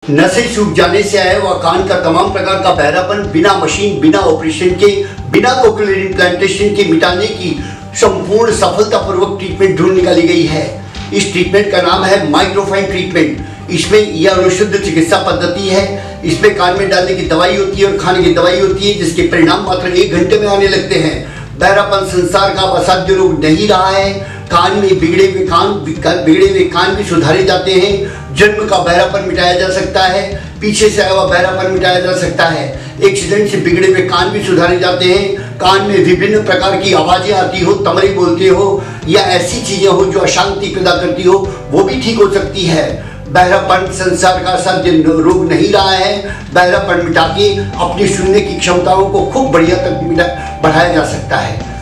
नसें सूख जाने से आया व कान का तमाम प्रकार का बहरापन बिना मशीन, बिना ऑपरेशन के, बिना कोक्लियर इम्प्लांटेशन के मिटाने की संपूर्ण सफलतापूर्वक ट्रीटमेंट ढूंढ निकाली गई है। इस ट्रीटमेंट का नाम है माइक्रोफाइन ट्रीटमेंट। इसमें यह अनुशुद्ध चिकित्सा पद्धति है। इसमें कान में डालने की दवाई होती है और खाने की दवाई होती है, जिसके परिणाम मात्र 1 घंटे में आने लगते हैं। बहरापन संसार का असाध्य रोग नहीं रहा है। कान में बिगड़े हुए कान भी सुधारे जाते हैं। जन्म का बहरापन मिटाया जा सकता है। पीछे से आया हुआ बहरापन मिटाया जा सकता है। एक्सीडेंट से बिगड़े हुए कान भी सुधारे जाते हैं। कान में विभिन्न प्रकार की आवाजें आती हो, तमरे बोलते हो या ऐसी चीजें हो जो अशांति पैदा करती हो, वो भी ठीक हो सकती है। बहरापन संसार का असाध्य रोग नहीं रहा है। बहरापन मिटा के अपनी सुनने की क्षमताओं को खूब बढ़िया तक बढ़ाया जा सकता है।